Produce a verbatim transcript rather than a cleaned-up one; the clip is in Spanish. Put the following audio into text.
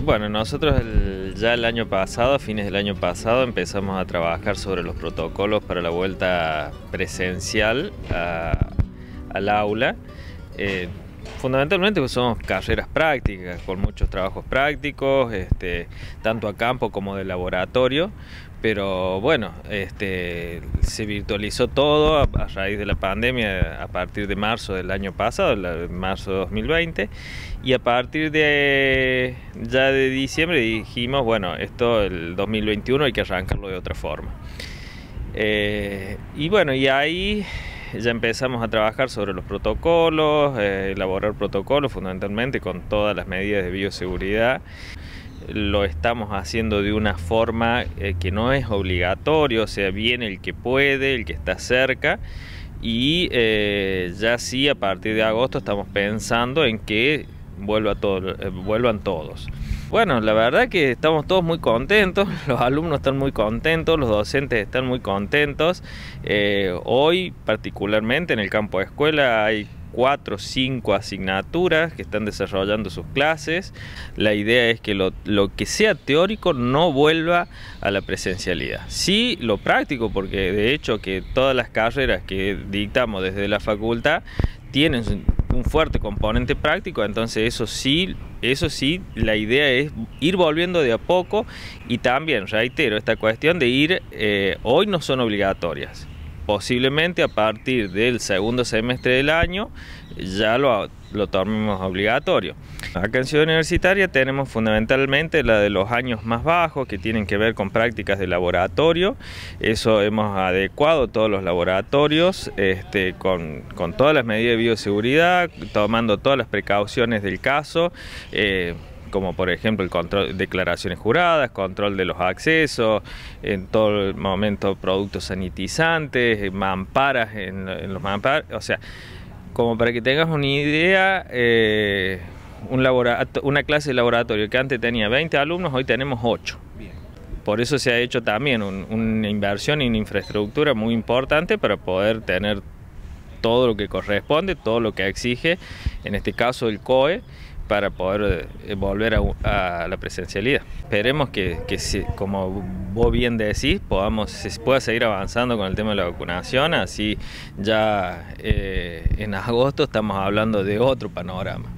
Bueno, nosotros el, ya el año pasado, a fines del año pasado, empezamos a trabajar sobre los protocolos para la vuelta presencial a, al aula. Eh, fundamentalmente pues somos carreras prácticas, con muchos trabajos prácticos, este, tanto a campo como de laboratorio. Pero bueno, este, se virtualizó todo a, a raíz de la pandemia a partir de marzo del año pasado, la, marzo de dos mil veinte, y a partir de ya de diciembre dijimos, bueno, esto el dos mil veintiuno hay que arrancarlo de otra forma. Eh, y bueno, y ahí ya empezamos a trabajar sobre los protocolos, eh, elaborar protocolos fundamentalmente con todas las medidas de bioseguridad. Lo estamos haciendo de una forma eh, que no es obligatorio, o sea, viene el que puede, el que está cerca, y eh, ya sí a partir de agosto estamos pensando en que vuelva todo, eh, vuelvan todos. Bueno, la verdad que estamos todos muy contentos, los alumnos están muy contentos, los docentes están muy contentos. Eh, hoy particularmente en el campo de escuela hay cuatro o cinco asignaturas que están desarrollando sus clases. La idea es que lo, lo que sea teórico no vuelva a la presencialidad. Sí, lo práctico, porque de hecho que todas las carreras que dictamos desde la facultad tienen un fuerte componente práctico, entonces eso sí, eso sí, la idea es ir volviendo de a poco, y también reitero esta cuestión de ir, eh, hoy no son obligatorias. Posiblemente a partir del segundo semestre del año ya lo, lo tomemos obligatorio. Acá en Ciudad Universitaria tenemos fundamentalmente la de los años más bajos, que tienen que ver con prácticas de laboratorio. Eso hemos adecuado todos los laboratorios este, con, con todas las medidas de bioseguridad, tomando todas las precauciones del caso. Eh, como por ejemplo el control, declaraciones juradas, control de los accesos, en todo el momento productos sanitizantes, mamparas en, en los mamparas, o sea, como para que tengas una idea, eh, un una clase de laboratorio que antes tenía veinte alumnos, hoy tenemos ocho. Bien. Por eso se ha hecho también un, una inversión en infraestructura muy importante para poder tener todo lo que corresponde, todo lo que exige, en este caso el C O E, para poder volver a, a la presencialidad. Esperemos que, que si, como vos bien decís, podamos, se pueda seguir avanzando con el tema de la vacunación, así ya eh, en agosto estamos hablando de otro panorama.